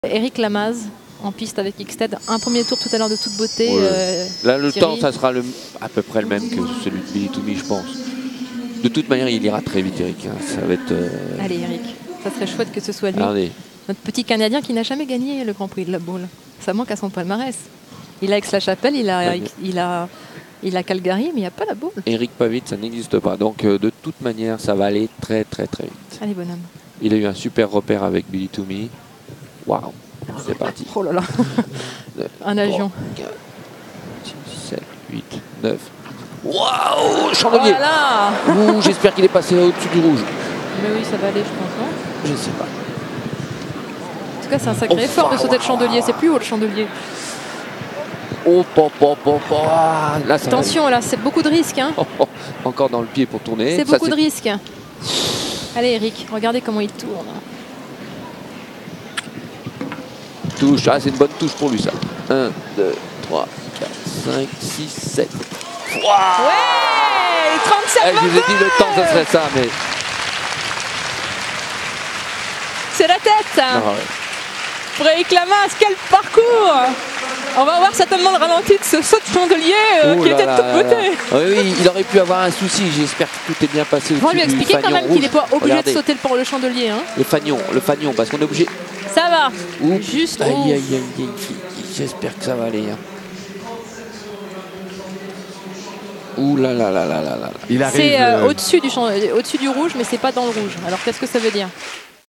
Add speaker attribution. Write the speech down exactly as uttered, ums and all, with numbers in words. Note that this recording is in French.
Speaker 1: Eric Lamaze en piste avec X-Ted. Un premier tour tout à l'heure de toute beauté.
Speaker 2: Ouais.
Speaker 1: Euh,
Speaker 2: Là, le
Speaker 1: Thierry.
Speaker 2: temps, ça sera le, à peu près le même que celui de Billy To Me, je pense. De toute manière, il ira très vite, Eric. Hein. Ça va être. Euh...
Speaker 1: Allez, Eric, ça serait chouette que ce soit lui.
Speaker 2: Regardez.
Speaker 1: Notre petit Canadien qui n'a jamais gagné le Grand Prix de la Baule. Ça manque à son palmarès. Il a Aix-la-Chapelle, il a,
Speaker 2: Ouais.
Speaker 1: il a, il a Calgary, mais il n'y a pas la Baule.
Speaker 2: Eric pas vite, ça n'existe pas. Donc, euh, de toute manière, ça va aller très, très, très vite.
Speaker 1: Allez, bonhomme.
Speaker 2: Il a eu un super repère avec Billy To Me. Waouh, c'est parti.
Speaker 1: Oh là là. Un avion.
Speaker 2: quatre, six, sept, huit, neuf. Waouh, chandelier.
Speaker 1: Oh là là.
Speaker 2: Ouh, j'espère qu'il est passé au-dessus du rouge.
Speaker 1: Mais oui, ça va aller, je pense. Non,
Speaker 2: Je sais pas.
Speaker 1: en tout cas, c'est un sacré
Speaker 2: Oh,
Speaker 1: effort de
Speaker 2: wow,
Speaker 1: sauter de chandelier. C'est plus haut le chandelier.
Speaker 2: Oh, pop, pop, pop, pop. Là, ça
Speaker 1: Attention, là, c'est beaucoup de risques. Hein.
Speaker 2: oh, oh, encore dans le pied pour tourner.
Speaker 1: C'est
Speaker 2: Ça,
Speaker 1: beaucoup de risques. Allez, Eric, regardez comment il tourne.
Speaker 2: Touche, ah, c'est une bonne touche pour lui, ça. un, deux, trois, quatre, cinq, six, sept. Wow.
Speaker 1: Ouais, trente-sept
Speaker 2: Eh, je vous ai dit le temps, ça serait ça, mais.
Speaker 1: C'est la tête.
Speaker 2: Ah, ouais.
Speaker 1: Pour Eric Lamaze, quel parcours! On va voir certainement le ralenti de ce saut de chandelier euh,
Speaker 2: Oh
Speaker 1: qui
Speaker 2: là
Speaker 1: était de
Speaker 2: là
Speaker 1: toute
Speaker 2: là
Speaker 1: beauté.
Speaker 2: là. Oui, oui, il aurait pu avoir un souci. J'espère que tout est bien passé.
Speaker 1: On va lui
Speaker 2: au-dessus du
Speaker 1: expliquer quand
Speaker 2: fanion
Speaker 1: même qu'il n'est
Speaker 2: rouge.
Speaker 1: pas obligé
Speaker 2: Regardez,
Speaker 1: de sauter le, le chandelier. Hein.
Speaker 2: le fanion, le fanion, parce qu'on est obligé.
Speaker 1: Ça va.
Speaker 2: Oups.
Speaker 1: Juste.
Speaker 2: Aïe,
Speaker 1: ouf.
Speaker 2: aïe, aïe, aïe, aïe. J'espère que ça va aller. Hein. Ouh là là là là là là.
Speaker 3: Il arrive.
Speaker 1: C'est euh,
Speaker 3: euh,
Speaker 1: au-dessus du, champ- au-dessus du rouge, mais c'est pas dans le rouge. Alors qu'est-ce que ça veut dire?